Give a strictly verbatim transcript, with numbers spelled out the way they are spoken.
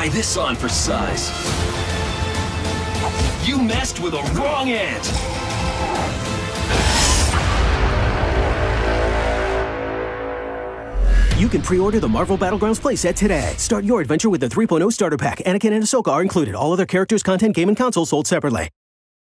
Try this on for size. You messed with a wrong ant! You can pre-order the Marvel Battlegrounds playset today. Start your adventure with the three point oh Starter Pack. Anakin and Ahsoka are included. All other characters, content, game, and console sold separately.